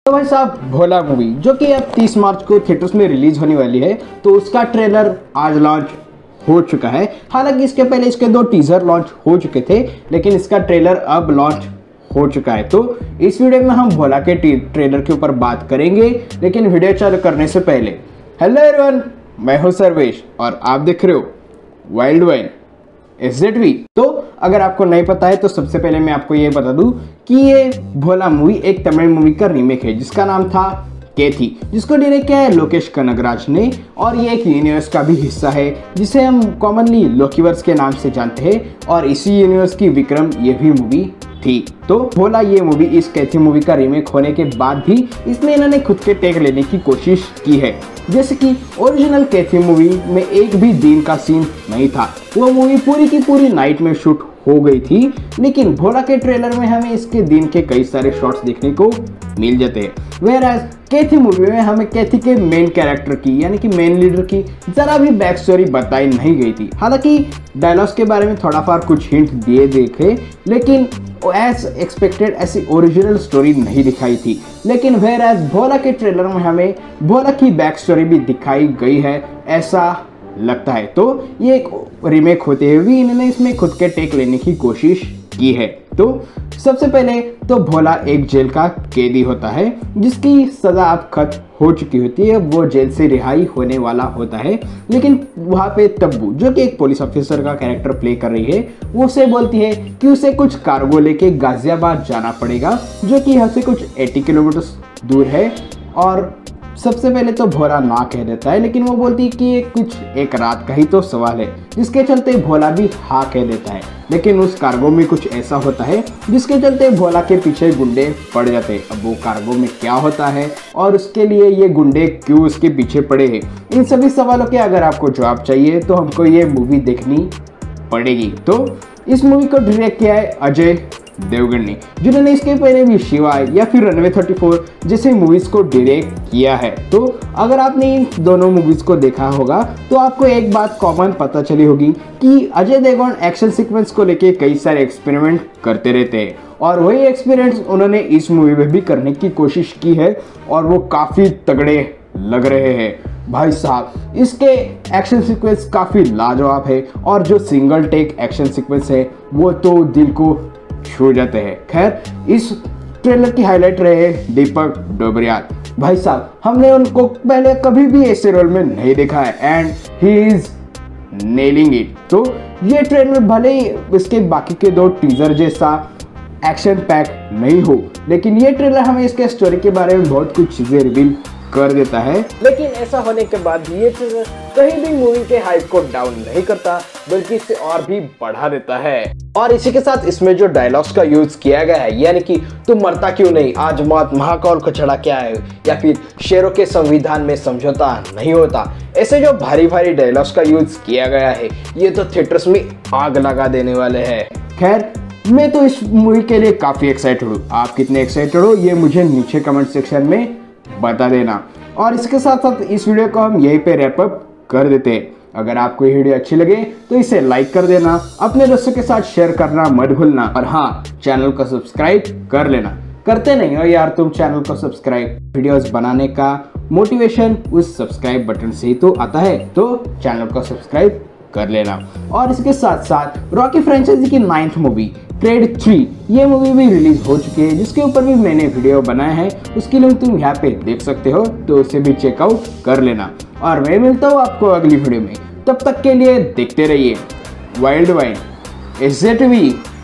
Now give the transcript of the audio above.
तो भाई साहब भोला मूवी जो कि अब 30 मार्च को थिएटर्स में रिलीज होने वाली है, तो उसका ट्रेलर आज लॉन्च हो चुका है। हालांकि इसके पहले इसके 2 टीजर लॉन्च हो चुके थे, लेकिन इसका ट्रेलर अब लॉन्च हो चुका है। तो इस वीडियो में हम भोला के ट्रेलर के ऊपर बात करेंगे, लेकिन वीडियो चालू करने से पहले हेलो एवरीवन, मैं हूं सर्वेश और आप देख रहे हो वाइल्ड वाइन SZV। तो अगर आपको नहीं पता है तो सबसे पहले मैं आपको ये बता दूं कि ये भोला मूवी एक तमिल मूवी का रीमेक है जिसका नाम था केथी, जिसको डायरेक्ट किया है लोकेश कनगराज ने। और ये एक यूनिवर्स का भी हिस्सा है जिसे हम कॉमनली लोकीवर्स के नाम से जानते हैं, और इसी यूनिवर्स की विक्रम ये भी मूवी थी। तो भोला ये मूवी इस कैथी मूवी का रीमेक होने के बाद भी इसमें इन्होंने खुद के टेक लेने की कोशिश की है। जैसे कि ओरिजिनल कैथी मूवी में एक भी दिन का सीन नहीं था, वो मूवी पूरी की पूरी नाइट में शूट हो गई थी। लेकिन भोला के ट्रेलर में हमें इसके दिन के कई सारे शॉट्स देखने को मिल जाते हैं। वेयरएज कैथी मूवी में हमें कैथी के मेन कैरेक्टर की यानी कि मेन लीडर की जरा भी बैक स्टोरी बताई नहीं गई थी। हालांकि डायलॉग्स के बारे में थोड़ा फार कुछ हिंट दिए देखे, लेकिन एज एक्सपेक्टेड ऐसी ओरिजिनल स्टोरी नहीं दिखाई थी। लेकिन वेयरएज भोला के ट्रेलर में हमें भोला की बैक स्टोरी भी दिखाई गई है ऐसा लगता है। तो ये एक रीमेक होते हुए भी इन्होंने इसमें खुद के टेक लेने की कोशिश की है। तो सबसे पहले तो भोला एक जेल का कैदी होता है जिसकी सजा अब खत्म हो चुकी होती है, वो जेल से रिहाई होने वाला होता है। लेकिन वहाँ पे तब्बू जो कि एक पुलिस ऑफिसर का कैरेक्टर प्ले कर रही है, वो उसे बोलती है कि उसे कुछ कार्गो लेके गाजियाबाद जाना पड़ेगा, जो कि यहाँ से कुछ 80 किलोमीटर दूर है। और सबसे पहले तो भोला ना कह देता है, लेकिन वो बोलती है कि ये कुछ एक रात का ही तो सवाल है, जिसके चलते भोला भी हाँ कह देता है। लेकिन उस कार्गो में कुछ ऐसा होता है जिसके चलते भोला के पीछे गुंडे पड़ जाते हैं। अब वो कार्गो में क्या होता है और उसके लिए ये गुंडे क्यों उसके पीछे पड़े हैं, इन सभी सवालों के अगर आपको जवाब चाहिए तो हमको ये मूवी देखनी पड़ेगी। तो इस मूवी को डायरेक्ट किया है अजय देवगन ने, जिन्होंने इसके पहले भी शिवा या फिर रनवे 34 जैसे मूवीज को डायरेक्ट किया है। तो अगर आपने इन दोनों मूवीज को देखा होगा तो आपको एक बात कॉमन पता चली होगी कि अजय देवगन एक्शन सीक्वेंस को लेके कई सारे एक्सपेरिमेंट करते रहते हैं, और वही एक्सपीरियंस उन्होंने इस मूवी में भी करने की कोशिश की है, और वो काफ़ी तगड़े लग रहे हैं भाई साहब। इसके एक्शन सीक्वेंस काफ़ी लाजवाब है, और जो सिंगल टेक एक्शन सीक्वेंस है वो तो दिल को छू जाते हैं। खैर, इस ट्रेलर की हाईलाइट रहे दीपक डोबरियाल भाई साहब। हमने उनको पहले कभी भी ऐसे रोल में नहीं देखा है, and he is nailing it. तो ये ट्रेलर भले ही इसके बाकी के 2 टीजर जैसा एक्शन पैक नहीं हो, लेकिन ये ट्रेलर हमें इसके स्टोरी के बारे में बहुत कुछ चीजें रिवील कर देता है। लेकिन ऐसा होने के बाद भी ये ट्रेलर कहीं भी मूवी के हाइप को डाउन नहीं करता, बल्कि इसे और भी बढ़ा देता है। और इसी के साथ इसमें जो डायलॉग्स का यूज किया गया है, यानी कि तुम मरता क्यों नहीं, आज मौत महाकाल को चढ़ा क्या है, या फिर शेरों के संविधान में समझौता नहीं होता, ऐसे जो भारी भारी डायलॉग्स का यूज किया गया है, ये तो थिएटर्स में आग लगा देने वाले हैं। खैर, मैं तो इस मूवी के लिए काफी एक्साइटेड हूँ। आप कितने एक्साइटेड हो ये मुझे नीचे कमेंट सेक्शन में बता देना। और इसके साथ साथ इस वीडियो को हम यहीं पे रैप अप कर देते हैं। अगर आपको ये वीडियो अच्छी लगे तो इसे लाइक कर देना, अपने दोस्तों के साथ शेयर करना मत भूलना, और हाँ, चैनल को सब्सक्राइब कर लेना। करते नहीं हो यार तुम चैनल को सब्सक्राइब। वीडियोस बनाने का मोटिवेशन उस सब्सक्राइब बटन से ही तो आता है, तो चैनल को सब्सक्राइब कर लेना। और इसके साथ साथ रॉकी फ्रेंचाइजी की 9th मूवी क्रेड 3 ये मूवी भी रिलीज हो चुकी है, जिसके ऊपर भी मैंने वीडियो बनाया है, उसकी लिंक तुम यहाँ पे देख सकते हो, तो उसे भी चेकआउट कर लेना। और मैं मिलता हूँ आपको अगली वीडियो में, तब तक के लिए देखते रहिए वाइल्ड वाइन SZV।